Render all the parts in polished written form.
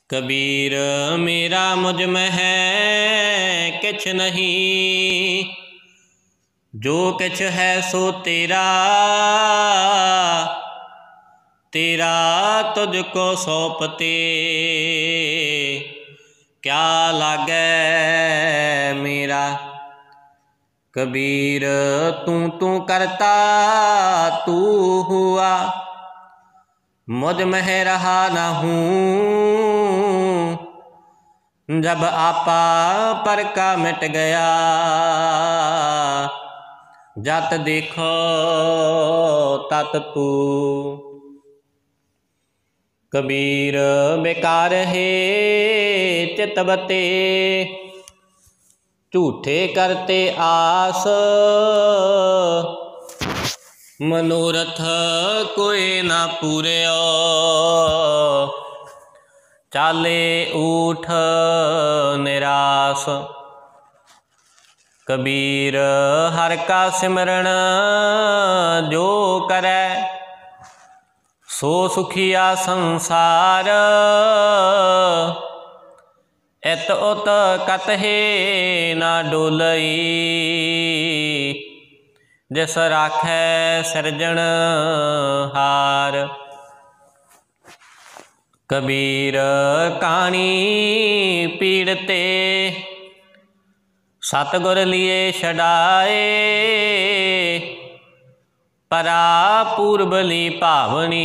कबीर मेरा मुझ में है किछ नहीं, जो किछ है सो तेरा, तेरा तुझको सौंपते क्या लागे मेरा। कबीर तू करता तू हुआ, मुझ में रहा न हूँ। जब आपा पर का मिट गया, जत देखो तत तू। कबीर बेकार है चितवते, झूठे करते आस। मनोरथ कोई ना पूर्यो, चाले ऊठ निरास। कबीर हर का सिमरन जो करे, सो सुखिया संसार। इत उत कतहे ना डोलई, जिस राखै सिरजन हार। कबीर कहानी पीड़ते, सतगुर लिए छड़ाए। परा पूर्बली भावनी,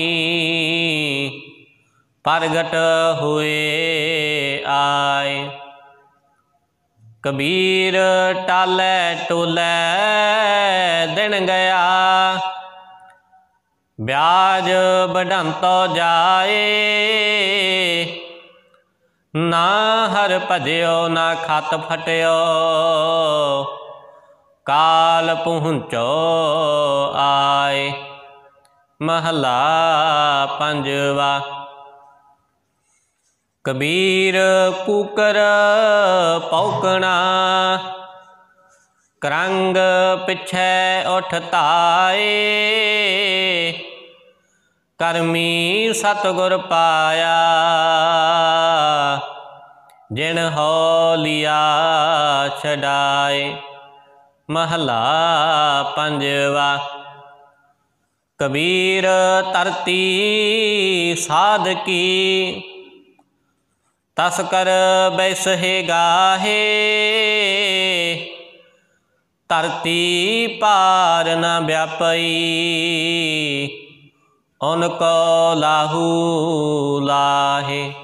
प्रगट हुए आए। कबीर टाले टोले दिन गया, ब्याज बढ़ांतो जाए। ना हर भजयो ना खत फटयो, काल पहुँचो आए। महला पंजवा। कबीर कूकर पौकना, करंग पिछे उठ ताए। करमी सतगुर पाया, जिन हो लिया छड़ाए। महला पंजवा। कबीर धरती साध की, तस्कर बैसहे गाहे। धरती पार न व्यापई, उनको लाहू लाहे।